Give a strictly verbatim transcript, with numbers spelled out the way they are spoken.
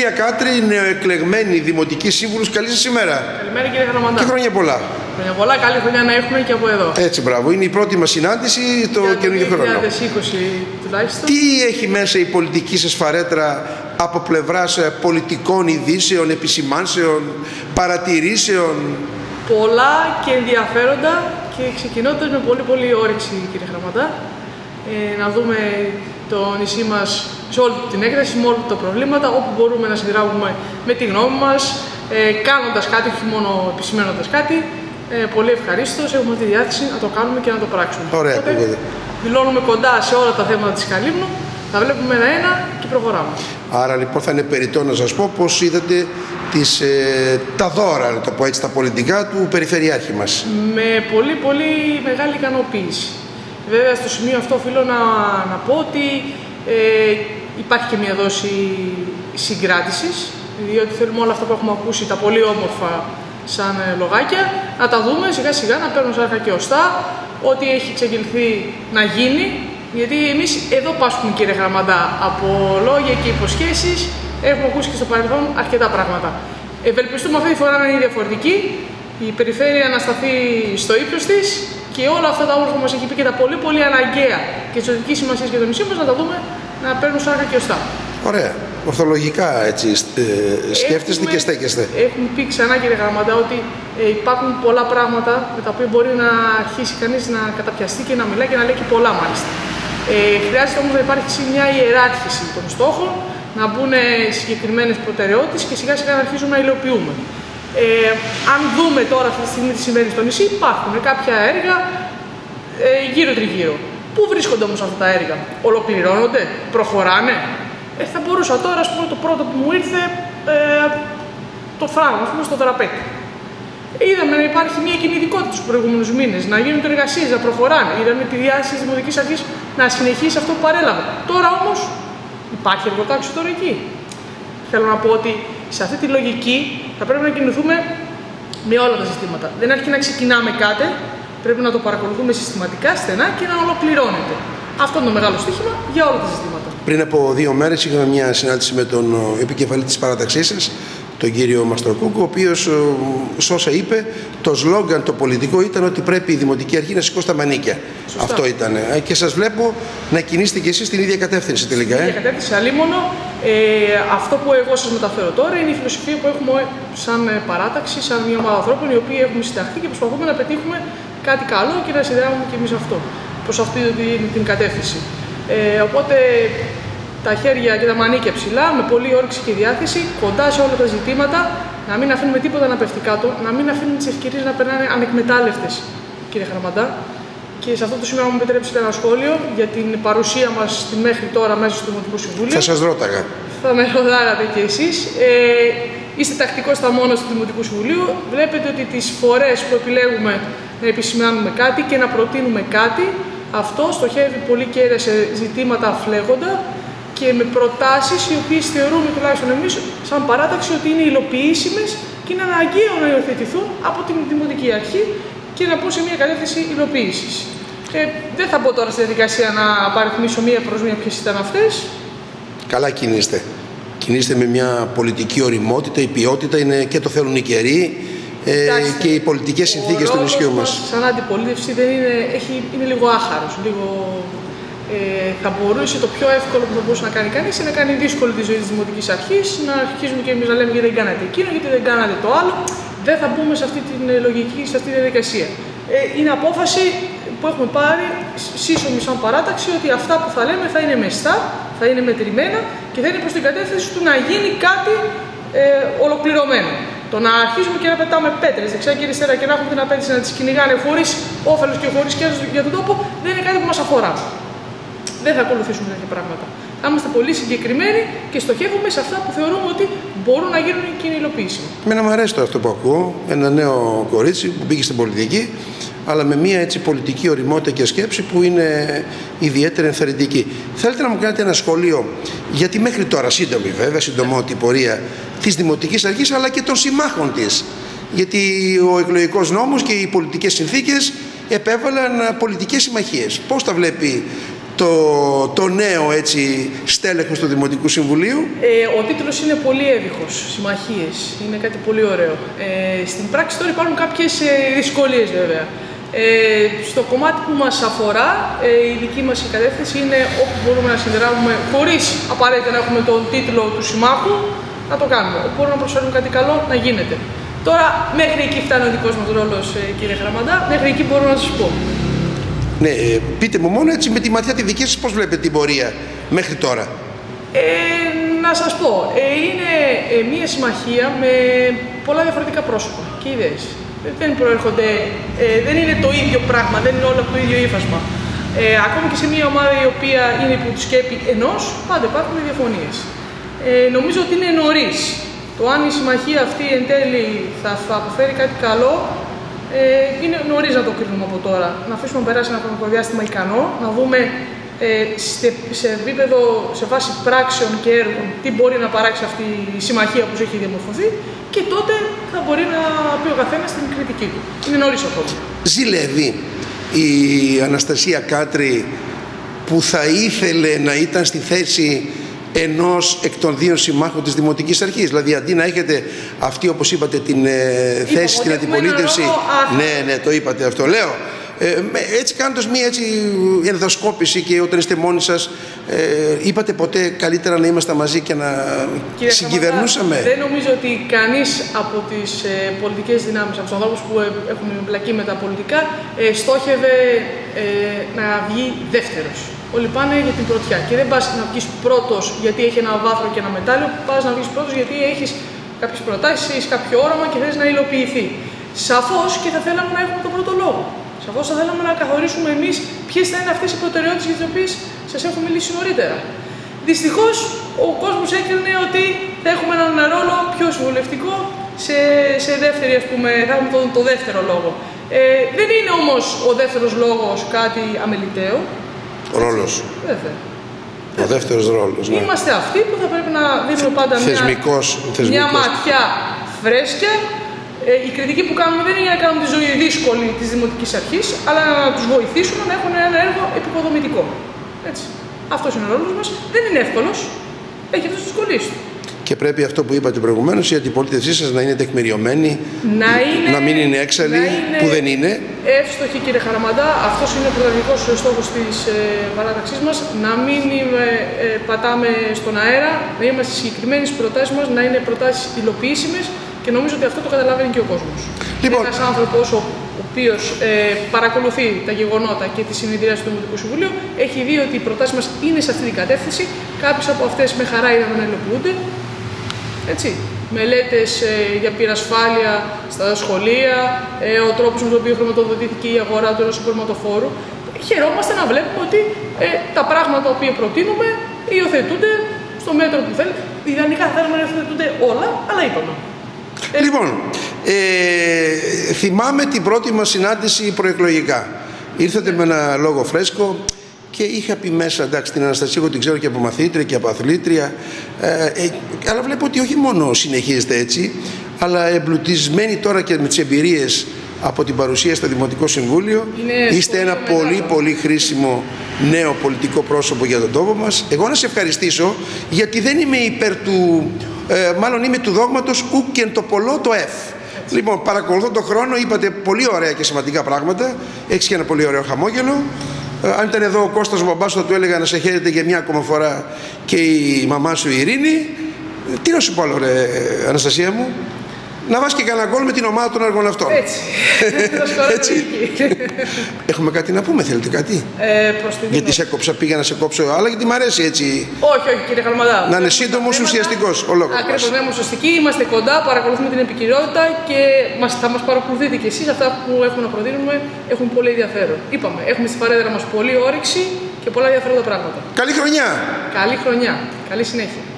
Κυρία Κάτρη, νεοεκλεγμένη δημοτική σύμβουλος, καλή σας ημέρα. Καλημέρα κύριε Χαραμαντά. Και χρόνια πολλά. Χρόνια πολλά, καλή χρονιά να έχουμε και από εδώ. Έτσι, μπράβο. Είναι η πρώτη μας συνάντηση το καινούργιο χρόνο. δύο χιλιάδες είκοσι τουλάχιστον. Τι έχει μέσα η πολιτική σας φαρέτρα από πλευράς πολιτικών ειδήσεων, επισημάνσεων, παρατηρήσεων? Πολλά και ενδιαφέροντα και ξεκινώντας με πολύ πολύ όρεξη κύριε Χαραμαντά. Ε, να δούμε το νησί μας σε όλη την έκταση, με όλα τα προβλήματα, όπου μπορούμε να συνδράμουμε με τη γνώμη μας, ε, κάνοντας κάτι, όχι μόνο επισημένοντας κάτι. Ε, πολύ ευχαρίστως, έχουμε τη διάθεση να το κάνουμε και να το πράξουμε. Ωραία, Οπότε, δηλώνουμε κοντά σε όλα τα θέματα της Καλύμνου, τα βλέπουμε ένα-ένα και προχωράμε. Άρα λοιπόν θα είναι περιττό να σας πω πώς είδατε τις, ε, τα δώρα, να το πω έτσι, τα πολιτικά του Περιφερειάρχη μας. Με πολύ πολύ μεγάλη ικανοποίηση. Βέβαια στο σημείο αυτό οφείλω να, να πω ότι ε, υπάρχει και μια δόση συγκράτησης, διότι θέλουμε όλα αυτά που έχουμε ακούσει, τα πολύ όμορφα σαν λογάκια, να τα δούμε σιγά σιγά, να παίρνουν σάρκα και οστά, ό,τι έχει εξαγγελθεί να γίνει, γιατί εμείς εδώ πάσχουμε κύριε Χαραμαντά, από λόγια και υποσχέσεις, έχουμε ακούσει και στο παρελθόν αρκετά πράγματα. Ευελπιστούμε αυτή τη φορά να είναι διαφορετική, η περιφέρεια να σταθεί στο ύψος της και όλα αυτά τα όμορφα που μας έχει πει και τα πολύ πολύ αναγκαία και της οδικής σημασίας για το νησί μας να τα δούμε να παίρνουν σάρκα και οστά. Ωραία. Ορθολογικά έτσι ε, σκέφτεστε έχουμε, και στέκεστε. Έχουμε πει ξανά κύριε Γραμματά ότι ε, υπάρχουν πολλά πράγματα με τα οποία μπορεί να αρχίσει κανείς να καταπιαστεί και να μιλάει και να λέει και πολλά μάλιστα. Ε, χρειάζεται όμως να υπάρξει μια ιεράρχηση των στόχων, να μπουν συγκεκριμένες προτεραιότητες και σιγά σιγά να αρχίσουμε να υλοποιούμε. Ε, αν δούμε τώρα αυτή τη στιγμή τι συμβαίνει στο νησί, υπάρχουν κάποια έργα ε, γύρω τριγύρω. Πού βρίσκονται όμως αυτά τα έργα? Ολοκληρώνονται? Προχωράνε? Ε, θα μπορούσα τώρα, ας πούμε, το πρώτο που μου ήρθε, ε, το φράγμα, ας πούμε, στο δραπέτη. Είδαμε να υπάρχει μια κινητικότητα στους προηγούμενους μήνες, να γίνονται εργασίες, να προχωράνε. Είδαμε τη διάθεση της Δημοτικής Αρχής να συνεχίσει αυτό που παρέλαβε. Τώρα όμως υπάρχει εργοτάξιο τώρα εκεί. Θέλω να πω ότι σε αυτή τη λογική θα πρέπει να κινηθούμε με όλα τα συστήματα. Δεν αρκεί να ξεκινάμε κάτι, πρέπει να το παρακολουθούμε συστηματικά, στενά και να ολοκληρώνεται. Αυτό είναι το μεγάλο στοίχημα για όλα τα συστήματα. Πριν από δύο μέρες είχαμε μια συνάντηση με τον επικεφαλή της παράταξής σας, τον κύριο Μαστροκούκο, ο οποίος, σ' όσα είπε, το σλόγγαν το πολιτικό ήταν ότι πρέπει η Δημοτική Αρχή να σηκώσει τα μανίκια. Σωστά. Αυτό ήταν. Και σας βλέπω να κινήσετε και εσείς στην ίδια κατεύθυνση τελικά. Στην ίδια ε? κατεύθυνση, αλίμονο. Ε, αυτό που εγώ σας μεταφέρω τώρα είναι η φιλοσοφία που έχουμε σαν παράταξη, σαν μια ομάδα ανθρώπων οι οποίοι έχουμε συνταχθεί και προσπαθούμε να πετύχουμε κάτι καλό και να συνδράμουμε και εμείς αυτό προς αυτή την κατεύθυνση. Ε, οπότε τα χέρια και τα μανίκια ψηλά, με πολλή όρεξη και διάθεση, κοντά σε όλα τα ζητήματα, να μην αφήνουμε τίποτα να πέφτει κάτω, να μην αφήνουμε τις ευκαιρίες να περνάνε ανεκμετάλλευτες, κύριε Χαραμαντά. Και σε αυτό το σημείο, μου επιτρέψετε ένα σχόλιο για την παρουσία μας μέχρι τώρα μέσα στο Δημοτικό Συμβούλιο. Θα σας ρώταγα. Θα με ρωτάγατε κι εσείς. Ε, είστε τακτικός στα μόνα του Δημοτικού Συμβουλίου. Βλέπετε ότι τις φορές που επιλέγουμε να επισημάνουμε κάτι και να προτείνουμε κάτι, αυτό στοχεύει πολύ κέρια σε ζητήματα φλέγοντα και με προτάσεις οι οποίες θεωρούμε τουλάχιστον εμείς σαν παράταξη ότι είναι υλοποιήσιμες και είναι αναγκαίο να υιοθετηθούν από την Δημοτική Αρχή και να πούν σε μια κατεύθυνση υλοποίησης. Ε, δεν θα μπω τώρα στη διαδικασία να απαριθμίσω μία προς μία ποιες ήταν αυτές. Καλά κινείστε. Κινείστε με μια πολιτική οριμότητα, η ποιότητα είναι και το θέλουν οι καιροί ε, και οι πολιτικές συνθήκες του νησιού μας. Σαν αντιπολίτευση δεν είναι, έχει, είναι λίγο άχαρος, λίγο... Ε, θα μπορούσε το πιο εύκολο που θα μπορούσε να κάνει κανείς είναι να κάνει δύσκολη τη ζωή της Δημοτικής Αρχής, να αρχίζουμε και εμείς να λέμε γιατί δεν κάνατε εκείνο, γιατί δεν κάνατε το άλλο. Δεν θα μπούμε σε αυτή τη λογική, σε αυτή τη διαδικασία. Ε, είναι απόφαση που έχουμε πάρει σύσσωμη σαν παράταξη ότι αυτά που θα λέμε θα είναι μεστά, θα είναι μετρημένα και θα είναι προς την κατεύθυνση του να γίνει κάτι ε, ολοκληρωμένο. Το να αρχίζουμε και να πετάμε πέτρες δεξιά και αριστερά και να έχουμε την απέτηση να τις κυνηγάνε χωρίς όφελος και χωρίς κέρδος για τον τόπο δεν είναι κάτι που μας αφορά. Δεν θα ακολουθήσουμε τέτοια πράγματα. Θα είμαστε πολύ συγκεκριμένοι και στοχεύουμε σε αυτά που θεωρούμε ότι μπορούν να γίνουν και είναι υλοποιήσιμοι. Εμένα μου αρέσει το αυτό που ακούω. Ένα νέο κορίτσι που μπήκε στην πολιτική, αλλά με μια έτσι πολιτική οριμότητα και σκέψη που είναι ιδιαίτερα ενθαρρυντική. Θέλετε να μου κάνετε ένα σχόλιο, γιατί μέχρι τώρα, σύντομη βέβαια, συντομότη πορεία της Δημοτικής Αρχής αλλά και των συμμάχων της. Γιατί ο εκλογικός νόμος και οι πολιτικές συνθήκες επέβαλαν πολιτικές συμμαχίες. Πώς τα βλέπει το, το νέο έτσι στέλεχος του Δημοτικού Συμβουλίου? Ε, ο τίτλος είναι πολύ εύηχος, συμμαχίες, είναι κάτι πολύ ωραίο. Ε, στην πράξη τώρα υπάρχουν κάποιες ε, δυσκολίες βέβαια. Ε, στο κομμάτι που μας αφορά, ε, η δική μας η κατεύθυνση είναι όπου μπορούμε να συνδράμουμε χωρίς απαραίτητα να έχουμε τον τίτλο του συμμάχου, να το κάνουμε. Όπου μπορούμε να προσφέρουμε κάτι καλό, να γίνεται. Τώρα, μέχρι εκεί φτάνει ο δικός μας ρόλος, ε, κύριε Χαραμαντά, μέχρι εκεί μπορώ να σας πω. Ναι, ε, πείτε μου μόνο έτσι με τη ματιά τη δική σας πώς βλέπετε την πορεία μέχρι τώρα? Ε, να σας πω, ε, είναι ε, μια συμμαχία με πολλά διαφορετικά πρόσωπα και ιδέες. Δεν προέρχονται, ε, δεν είναι το ίδιο πράγμα, δεν είναι όλα από το ίδιο ύφασμα. Ε, ακόμη και σε μια ομάδα η οποία είναι υπό τη σκέπη ενός, πάντα υπάρχουν διαφωνίες. Ε, νομίζω ότι είναι νωρίς. Το αν η συμμαχία αυτή εν τέλει θα, θα αποφέρει κάτι καλό, ε, είναι νωρίς να το κρίνουμε από τώρα. Να αφήσουμε να περάσει ένα χρονικό διάστημα ικανό, να δούμε ε, σε, σε επίπεδο, σε βάση πράξεων και έργων, τι μπορεί να παράξει αυτή η συμμαχία που έχει διαμορφωθεί, και τότε θα μπορεί να πει ο καθένας την κριτική του. Είναι νωρίς ακόμα. Ζηλεύει η Αναστασία Κάτρη που θα ήθελε να ήταν στη θέση ενός εκ των δύο συμμάχων της Δημοτικής Αρχής? Δηλαδή αντί να έχετε αυτή, όπως είπατε, την ε, θέση στην αντιπολίτευση. Ναι, ναι, το είπατε αυτό. Λέω, ε, έτσι κάνοντας μία έτσι ενδοσκόπηση, και όταν είστε μόνοι σας, ε, είπατε ποτέ καλύτερα να είμαστε μαζί και να Κύριε συγκυβερνούσαμε? Χαμαντά, δεν νομίζω ότι κανείς από τις ε, πολιτικές δυνάμεις, από τους ανθρώπους που ε, έχουν εμπλακεί με τα πολιτικά, ε, στόχευε ε, να βγει δεύτερος. Όλοι πάνε για την πρωτιά. Και δεν πας να βγεις πρώτος γιατί έχει ένα βάθρο και ένα μετάλλιο, πας να βγεις πρώτος γιατί έχεις κάποιες προτάσεις, έχεις κάποιο όραμα και θες να υλοποιηθεί. Σαφώς και θα θέλαμε να έχουμε τον πρώτο λόγο. Σαφώς θα θέλαμε να καθορίσουμε εμείς ποιες θα είναι αυτές οι προτεραιότητες για τις οποίες σας έχω μιλήσει νωρίτερα. Δυστυχώς, ο κόσμος έκρινε ότι θα έχουμε έναν ρόλο πιο συμβουλευτικό σε, σε δεύτερη, ας πούμε, θα έχουμε τον, το δεύτερο λόγο. Ε, δεν είναι όμως ο δεύτερος λόγος κάτι αμεληταίο. Ρόλος. Βέβαια. Ο δεύτερος ρόλος. Ναι. Είμαστε αυτοί που θα πρέπει να δίνουμε πάντα θεσμικός, μια, θεσμικός. μια ματιά φρέσκια. Ε, η κριτική που κάνουμε δεν είναι για να κάνουμε τη ζωή δύσκολη της Δημοτικής Αρχής, αλλά να τους βοηθήσουμε να έχουν ένα έργο επικοδομητικό. Έτσι. Αυτός είναι ο ρόλος μας. Δεν είναι εύκολος. Έχει αυτές τις δυσκολίες του. Και πρέπει αυτό που είπατε προηγουμένως, η αντιπολίτευσή σας να είναι τεκμηριωμένη, να, είναι, να μην είναι έξαλλη, που δεν είναι. Εύστοχη, κύριε Χαραμαντά, αυτός είναι ο πρωταρχικός στόχος της ε, παράταξής μας. Να μην ε, ε, πατάμε στον αέρα, να είμαστε συγκεκριμένοι στις προτάσεις μας, να είναι προτάσεις υλοποιήσιμες, και νομίζω ότι αυτό το καταλαβαίνει και ο κόσμος. Λοιπόν, ένας άνθρωπος ο οποίος ε, παρακολουθεί τα γεγονότα και τη συνεδρίαση του Δημοτικού Συμβουλίου έχει δει ότι οι προτάσεις μας είναι σε αυτή την κατεύθυνση. Κάποιες από αυτές με χαρά είδαμε να υλοποιούνται. Έτσι. Μελέτες ε, για πυρασφάλεια στα σχολεία, ε, ο τρόπος με τον οποίο χρηματοδοτήθηκε η αγορά του ενός υπορρηματοφόρου. Χαιρόμαστε να βλέπουμε ότι ε, τα πράγματα τα οποία προτείνουμε υιοθετούνται στο μέτρο που θέλει. Ιδανικά θα θέλαμε να υιοθετούνται όλα, αλλά είπαμε. Ε, λοιπόν, ε, θυμάμαι την πρώτη μας συνάντηση προεκλογικά. Ήρθατε με ένα λόγο φρέσκο και είχα πει μέσα, εντάξει, την Αναστασία εγώ την ξέρω και από μαθήτρια και από αθλήτρια, ε, ε, αλλά βλέπω ότι όχι μόνο συνεχίζετε έτσι, αλλά εμπλουτισμένοι τώρα και με τις εμπειρίες από την παρουσία στο Δημοτικό Συμβούλιο, είναι είστε ένα πολύ πολύ, πολύ χρήσιμο νέο πολιτικό πρόσωπο για τον τόπο μας. Εγώ να σε ευχαριστήσω, γιατί δεν είμαι υπέρ του, ε, μάλλον είμαι του δόγματος ουκ και το πολλό το εφ. Λοιπόν, παρακολουθώ τον χρόνο, είπατε πολύ ωραία και σημαντικά πράγματα, έχεις και ένα πολύ ωραίο χαμόγελο. Ε, αν ήταν εδώ ο Κώστας ο μπαμπάς σου, θα του έλεγα να σε χαίρεται για μια ακόμα φορά και η μαμά σου η Ειρήνη. Τι να σου πω άλλο, ρε Αναστασία μου? Να βάζει και κανένα γκολ με την ομάδα των έργων αυτών. Έτσι. Έτσι. Έχουμε κάτι να πούμε, θέλετε κάτι? Ε, γιατί σε έκοψα, πήγα να σε κόψω, αλλά γιατί μ' αρέσει έτσι. Όχι, όχι, κύριε Χαραμαντά. Να είναι σύντομος, ουσιαστικός ο λόγος. Ακριβώς, να είμαστε ουσιαστικοί, είμαστε κοντά, παρακολουθούμε την επικαιρότητα και μας, θα μας παρακολουθείτε κι εσείς. Αυτά που έχουμε να προτείνουμε έχουν πολύ ενδιαφέρον. Είπαμε, έχουμε στη φαρέδρα μας πολλή όρεξη και πολλά ενδιαφέροντα πράγματα. Καλή χρονιά! Καλή χρονιά. Καλή συνέχεια.